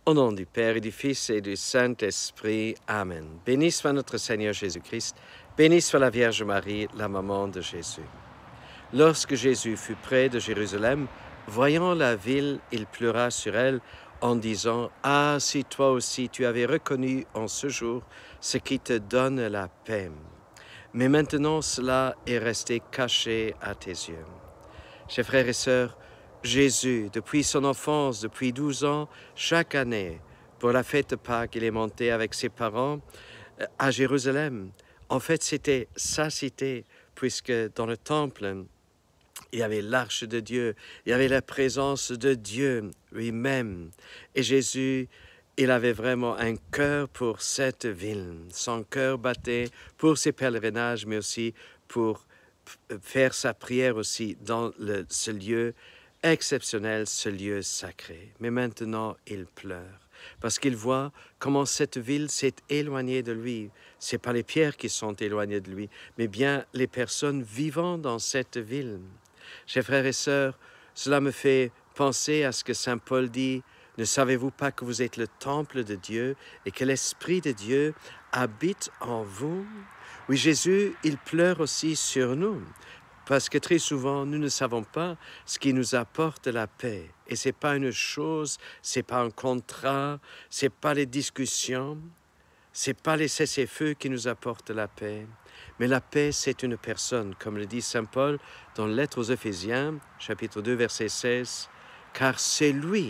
Au nom du Père et du Fils et du Saint-Esprit. Amen. Béni soit notre Seigneur Jésus-Christ. Béni soit la Vierge Marie, la maman de Jésus. Lorsque Jésus fut près de Jérusalem, voyant la ville, il pleura sur elle en disant « Ah, si toi aussi tu avais reconnu en ce jour ce qui te donne la paix. Mais maintenant cela est resté caché à tes yeux. » Chers frères et sœurs, Jésus, depuis son enfance, depuis 12 ans, chaque année, pour la fête de Pâques, il est monté avec ses parents à Jérusalem. En fait, c'était sa cité, puisque dans le temple, il y avait l'arche de Dieu, il y avait la présence de Dieu lui-même. Et Jésus, il avait vraiment un cœur pour cette ville. Son cœur battait pour ses pèlerinages, mais aussi pour faire sa prière aussi dans ce lieu exceptionnel, ce lieu sacré. Mais maintenant, il pleure parce qu'il voit comment cette ville s'est éloignée de lui. Ce n'est pas les pierres qui sont éloignées de lui, mais bien les personnes vivant dans cette ville. Chers frères et sœurs, cela me fait penser à ce que Saint Paul dit « Ne savez-vous pas que vous êtes le temple de Dieu et que l'Esprit de Dieu habite en vous ?» Oui, Jésus, il pleure aussi sur nous, parce que très souvent, nous ne savons pas ce qui nous apporte la paix. Et ce n'est pas une chose, ce n'est pas un contrat, ce n'est pas les discussions, ce n'est pas les cessez-feux qui nous apportent la paix. Mais la paix, c'est une personne, comme le dit Saint Paul dans la lettre aux Éphésiens, chapitre 2, verset 16, « Car c'est lui,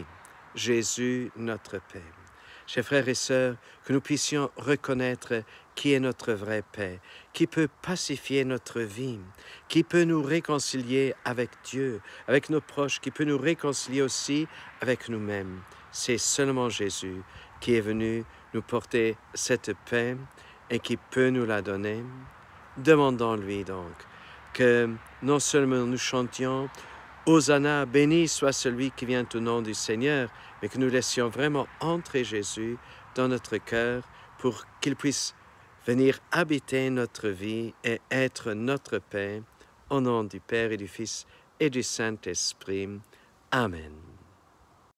Jésus, notre paix. » Chers frères et sœurs, que nous puissions reconnaître qui est notre vraie paix, qui peut pacifier notre vie, qui peut nous réconcilier avec Dieu, avec nos proches, qui peut nous réconcilier aussi avec nous-mêmes. C'est seulement Jésus qui est venu nous porter cette paix et qui peut nous la donner. Demandons-lui donc que non seulement nous chantions Hosanna, béni soit celui qui vient au nom du Seigneur, mais que nous laissions vraiment entrer Jésus dans notre cœur pour qu'il puisse venir habiter notre vie et être notre paix, au nom du Père et du Fils et du Saint-Esprit. Amen.